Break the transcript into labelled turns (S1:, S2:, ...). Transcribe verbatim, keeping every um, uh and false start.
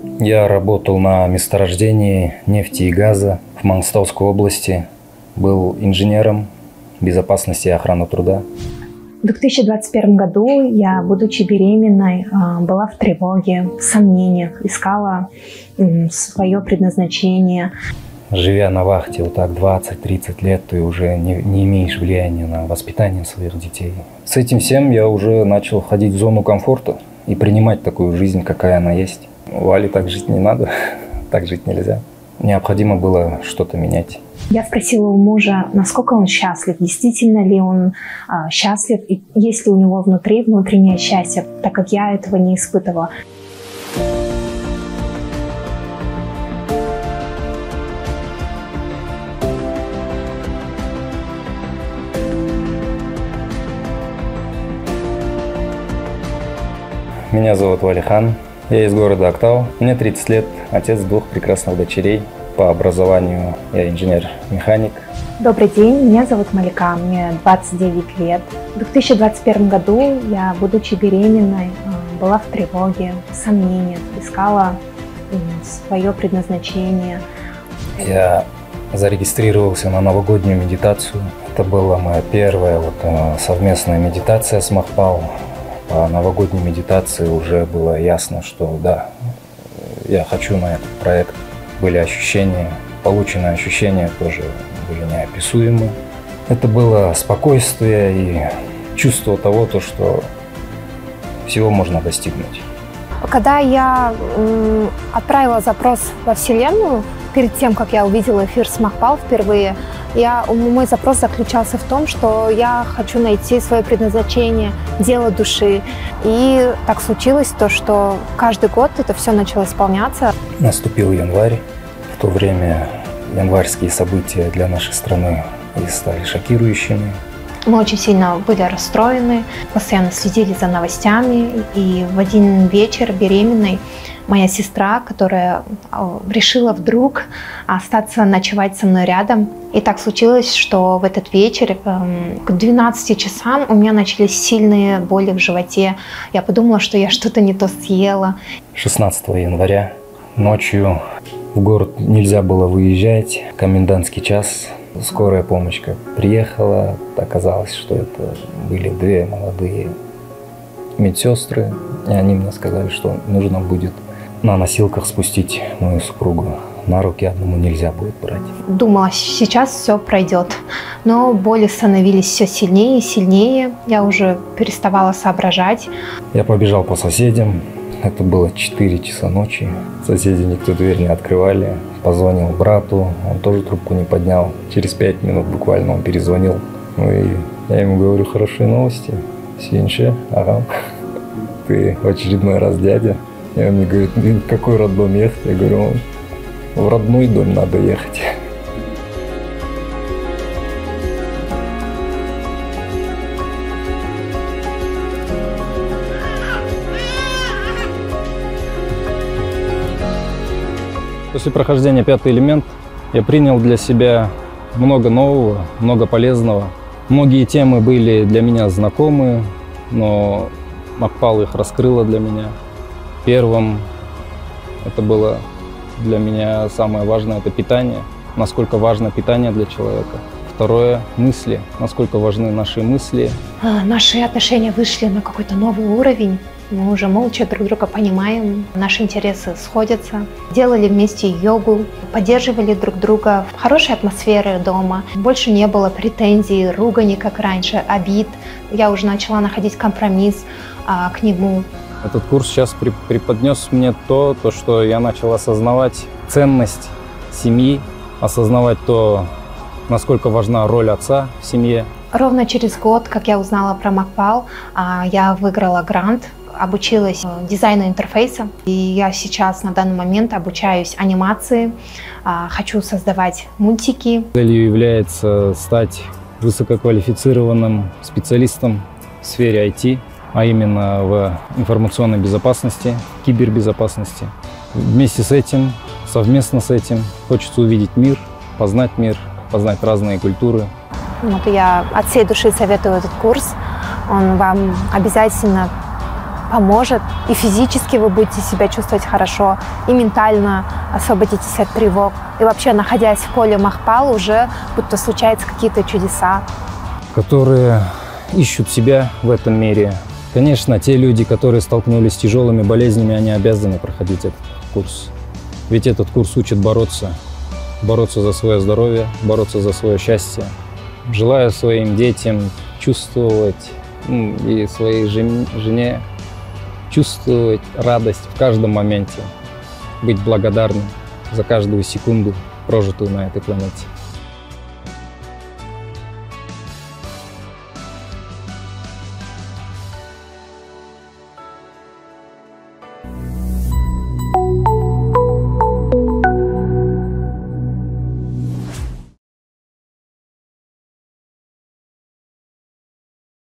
S1: Я работал на месторождении нефти и газа в Мангостауской области. Был инженером безопасности и охраны труда.
S2: В две тысячи двадцать первом году я, будучи беременной, была в тревоге, в сомнениях, искала свое предназначение.
S1: Живя на вахте вот так двадцать-тридцать лет, ты уже не, не имеешь влияния на воспитание своих детей. С этим всем я уже начал ходить в зону комфорта и принимать такую жизнь, какая она есть. Вале так жить не надо, так жить нельзя. Необходимо было что-то менять.
S2: Я спросила у мужа, насколько он счастлив, действительно ли он а, счастлив, и есть ли у него внутри внутреннее счастье, так как я этого не испытывала.
S1: Меня зовут Валихан, я из города Актау, мне тридцать лет, отец двух прекрасных дочерей. По образованию я инженер-механик.
S2: Добрый день, меня зовут Малика, мне двадцать девять лет. В две тысячи двадцать первом году я, будучи беременной, была в тревоге, в сомнениях, искала свое предназначение.
S1: Я зарегистрировался на новогоднюю медитацию. Это была моя первая вот, совместная медитация с Махпал. По новогодней медитации уже было ясно, что да, я хочу на этот проект. Были ощущения, полученные ощущения тоже были неописуемы. Это было спокойствие и чувство того, то, что всего можно достигнуть.
S3: Когда я м, отправила запрос во Вселенную, перед тем, как я увидела эфир с Махпал впервые, я, мой запрос заключался в том, что я хочу найти свое предназначение, дело души. И так случилось то, что каждый год это все начало исполняться.
S1: Наступил январь. В то время январские события для нашей страны стали шокирующими.
S2: Мы очень сильно были расстроены, постоянно следили за новостями. И в один вечер беременной моя сестра, которая решила вдруг остаться ночевать со мной рядом. И так случилось, что в этот вечер к двенадцати часам у меня начались сильные боли в животе. Я подумала, что я что-то не то съела.
S1: шестнадцатого января ночью в город нельзя было выезжать, комендантский час. Скорая помощь как приехала, оказалось, что это были две молодые медсестры. И они мне сказали, что нужно будет на носилках спустить мою супругу. На руки одному нельзя будет брать.
S2: Думала, сейчас все пройдет, но боли становились все сильнее и сильнее. Я уже переставала соображать.
S1: Я побежал по соседям. Это было четыре часа ночи. Соседи никто дверь не открывали. Позвонил брату, он тоже трубку не поднял. Через пять минут буквально он перезвонил. Ну и я ему говорю, хорошие новости. Синче, ага. Ты в очередной раз дядя. И он мне говорит, в какой роддом ехать? Я говорю, в родной дом надо ехать. После прохождения «Пятый элемент» я принял для себя много нового, много полезного. Многие темы были для меня знакомы, но Махпал их раскрыла для меня. Первым это было для меня самое важное – это питание. Насколько важно питание для человека. Второе – мысли. Насколько важны наши мысли.
S2: Наши отношения вышли на какой-то новый уровень. Мы уже молча друг друга понимаем, наши интересы сходятся. Делали вместе йогу, поддерживали друг друга в хорошей атмосфере дома. Больше не было претензий, ругани, как раньше, обид. Я уже начала находить компромисс а, к нему.
S1: Этот курс сейчас преподнес мне то, то, что я начал осознавать ценность семьи, осознавать то, насколько важна роль отца в семье.
S2: Ровно через год, как я узнала про Махпал, я выиграла грант, обучилась дизайну интерфейса. И я сейчас на данный момент обучаюсь анимации, хочу создавать мультики.
S1: Целью является стать высококвалифицированным специалистом в сфере ай ти, а именно в информационной безопасности, кибербезопасности. Вместе с этим, совместно с этим, хочется увидеть мир, познать мир, познать разные культуры.
S3: Вот я от всей души советую этот курс. Он вам обязательно поможет, и физически вы будете себя чувствовать хорошо, и ментально освободитесь от тревог. И вообще, находясь в поле Махпал, уже будто случаются какие-то чудеса.
S1: Которые ищут себя в этом мире. Конечно, те люди, которые столкнулись с тяжелыми болезнями, они обязаны проходить этот курс. Ведь этот курс учит бороться. Бороться за свое здоровье, бороться за свое счастье. Желаю своим детям чувствовать, ну, и своей жене чувствовать радость в каждом моменте. Быть благодарным за каждую секунду, прожитую на этой планете.